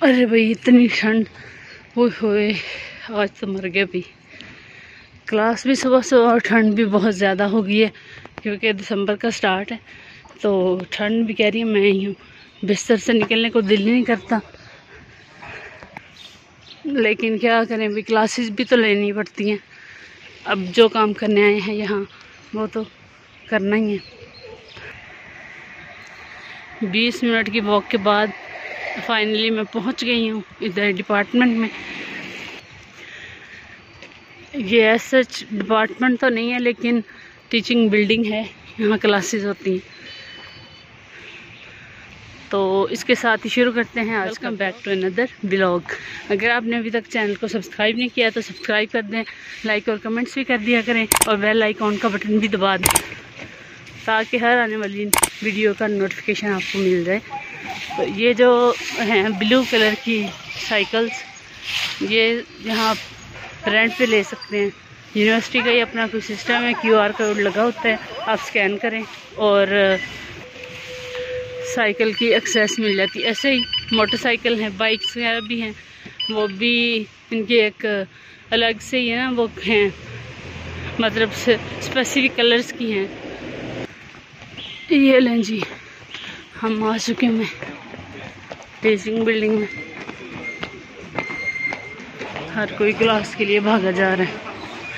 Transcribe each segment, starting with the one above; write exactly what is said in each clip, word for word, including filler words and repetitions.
अरे भाई इतनी ठंड, वो होए आज तो मर गया भी। क्लास भी सुबह सुबह और ठंड भी बहुत ज़्यादा हो गई है क्योंकि दिसंबर का स्टार्ट है। तो ठंड भी कह रही है, मैं ही हूँ, बिस्तर से निकलने को दिल नहीं करता, लेकिन क्या करें भी, क्लासेस भी तो लेनी पड़ती हैं। अब जो काम करने आए हैं यहाँ वो तो करना ही है। बीस मिनट की वॉक के बाद फाइनली मैं पहुँच गई हूँ इधर डिपार्टमेंट में। ये ऐसा डिपार्टमेंट तो नहीं है लेकिन टीचिंग बिल्डिंग है, यहाँ क्लासेस होती हैं। तो इसके साथ ही शुरू करते हैं आज का बैक टू अनदर ब्लॉग। अगर आपने अभी तक चैनल को सब्सक्राइब नहीं किया तो सब्सक्राइब कर दें, लाइक और कमेंट्स भी कर दिया करें और बेल आइकॉन का बटन भी दबा दें ताकि हर आने वाली वीडियो का नोटिफिकेशन आपको मिल जाए। तो ये जो हैं ब्लू कलर की साइकिल्स, ये यहाँ रेंट पे ले सकते हैं। यूनिवर्सिटी का ही अपना कोई सिस्टम है, क्यूआर कोड लगा होता है, आप स्कैन करें और साइकिल की एक्सेस मिल जाती है। ऐसे ही मोटरसाइकिल हैं, बाइक्स वगैरह भी हैं, वो भी इनके एक अलग से ही है ना, वो हैं मतलब स्पेसिफिक कलर्स की हैं। ये लें जी, हम आ चुके हैं टीचिंग बिल्डिंग में। हर कोई क्लास के लिए भागा जा रहा है।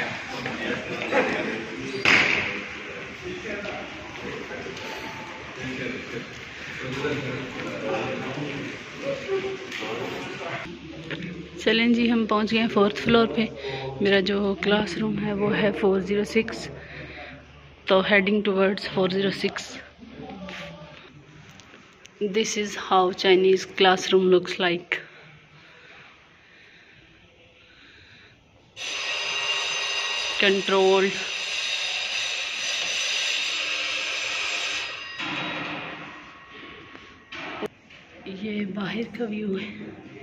चलें जी, हम पहुंच गए हैं फोर्थ फ्लोर पे। मेरा जो क्लासरूम है वो है फोर ज़ीरो सिक्स, तो heading towards four zero six. This is how Chinese classroom looks like. Controlled, ये बाहर का व्यू है।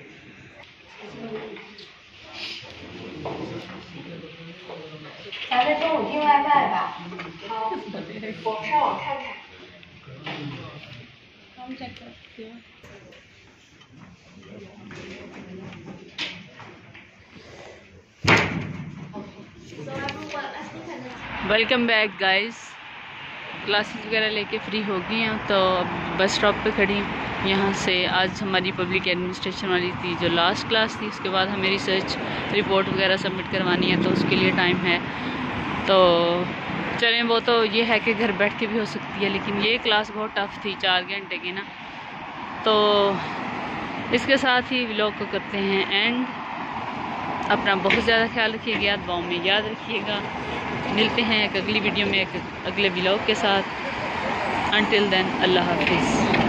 Welcome back guys. क्लासेस वगैरह लेके फ्री हो गई हैं तो अब बस स्टॉप पे खड़ी हूँ। यहाँ से आज हमारी पब्लिक एडमिनिस्ट्रेशन वाली थी जो लास्ट क्लास थी, उसके बाद हमें रिसर्च रिपोर्ट वगैरह सबमिट करवानी है तो उसके लिए टाइम है। तो चलें, वो तो ये है कि घर बैठ के भी हो सकती है, लेकिन ये क्लास बहुत टफ़ थी, चार घंटे की ना। तो इसके साथ ही व्लॉग को करते हैं एंड। अपना बहुत ज़्यादा ख्याल रखिएगा, दुआओं में याद रखिएगा। मिलते हैं एक अगली वीडियो में एक अगले व्लॉग के साथ। अनटिल देन, अल्लाह हाफिज़।